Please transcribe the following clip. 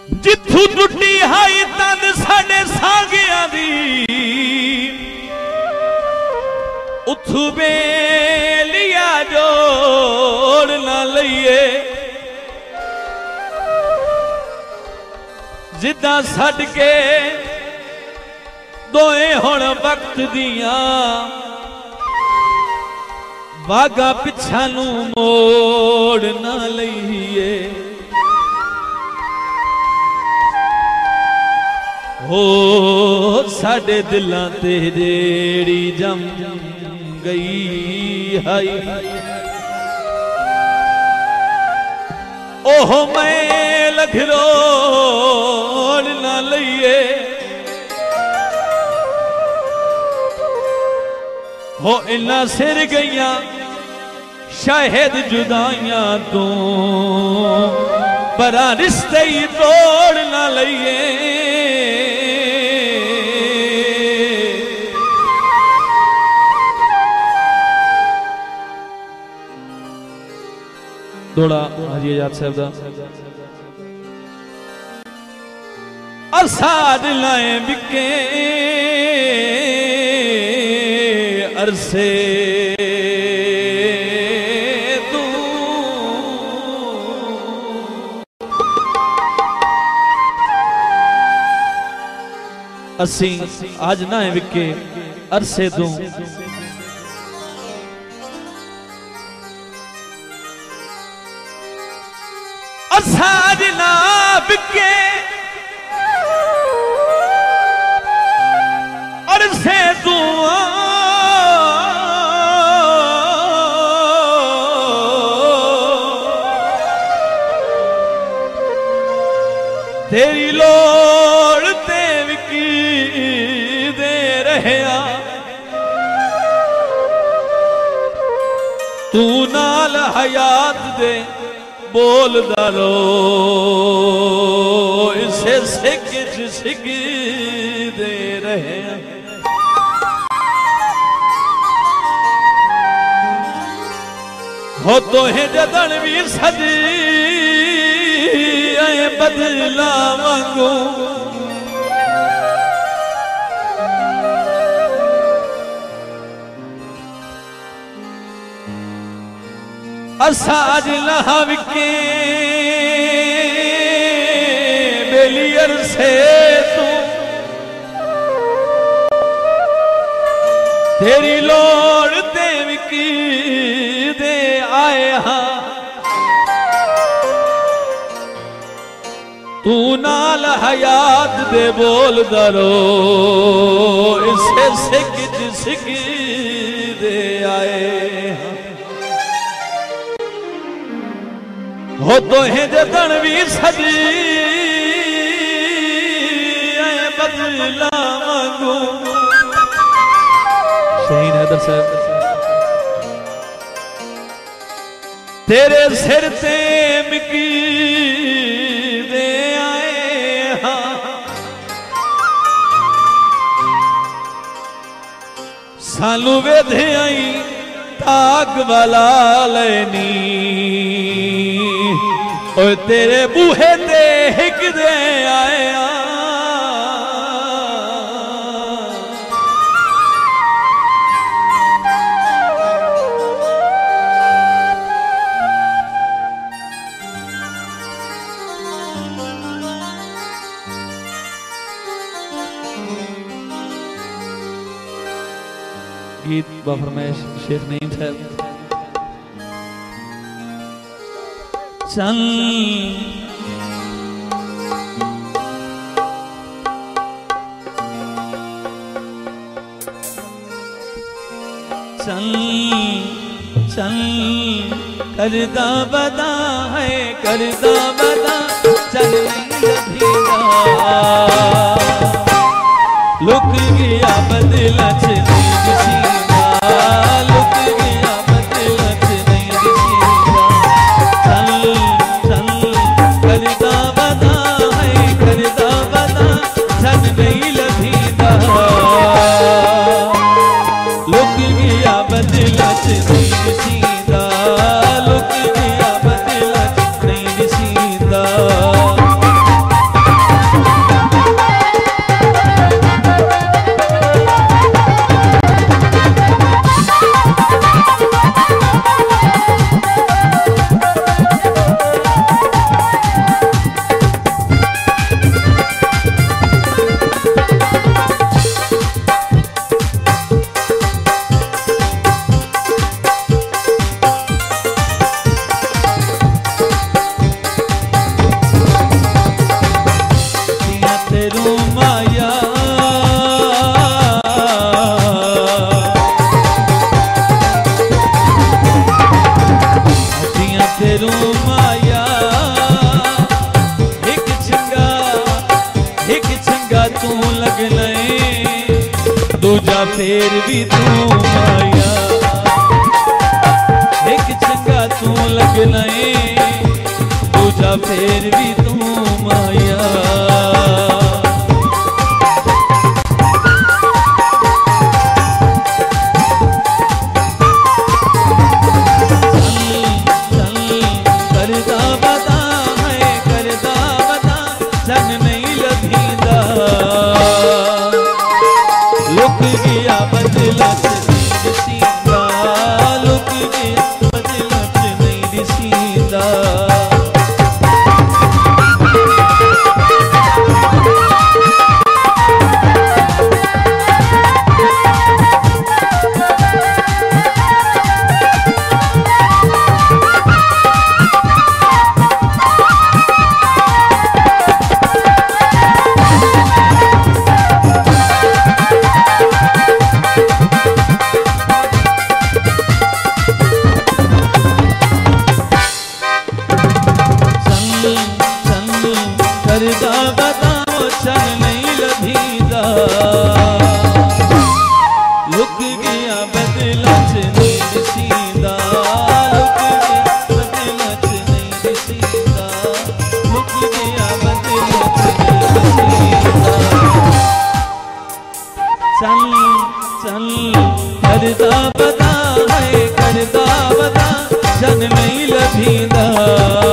जिथू टुटी हाई तंद साडे सांगिया दी उथू बेलिया जोड़ ना लईए जिदा छड़ के दोए हुण वक्त दिया वागा पिछा नू मोड़ ना लईए हो साडे दिलां ते जेड़ी जम गई हाई ओह मैं लखरोड़ ना लईए हो इन्ना सिर गईया शायद जुदाइयां तू परा रिश्ते ही तोड़ ना लईए थोड़ा हाजी आजाद साहब दा असाद लाए बिके अरसे तू असी आज ना है बिके अरसे तू असाज ना बिके अरसे तू तेरी लोड़ ते विकी दे रहे तू नाल हयात दे बोल दारो इसे सिख दे रहे हो तो है जदन भी सजी आए बदला मांगू असाज लहाव के बेलियर से तू तेरी लोड़ देव की दे आए हाँ तू नाल हयात दे बोल दरो इसे सिख दे आए हाँ हो तो है जदन भी सजी बदला मांगू शहीद हैदर साहब तेरे सिर ते मिकी दे आए हाँ सानू वेधे आई ताग वाला लेनी और तेरे बूहे ते हिक दे आए गीत बफरमैश शेख नईम साहब चल चल चल करदा बदा है करदा बदा चल भीगा लुक गया बदला लुक गया बदला चल चल करदा बदा है करदा बदा चल नहीं लभीदा लुक गया बदला सीधा लुक गया बदला नहीं सीधा दूजा फेर भी तू माया एक चंगा तू लगना है दूजा फेर भी तू माया लुक गया बदला नहीं दिसींदा लुक गया बदला नहीं दिसींदा करदा बताओ चल नहीं लभीदा लुक गया बदला नहीं दिसींदा लुक गया बदला नहीं दिसींदा लुक गया बदला नहीं दिसींदा चल चल करदा बता है करदा बता चल नहीं लभीदा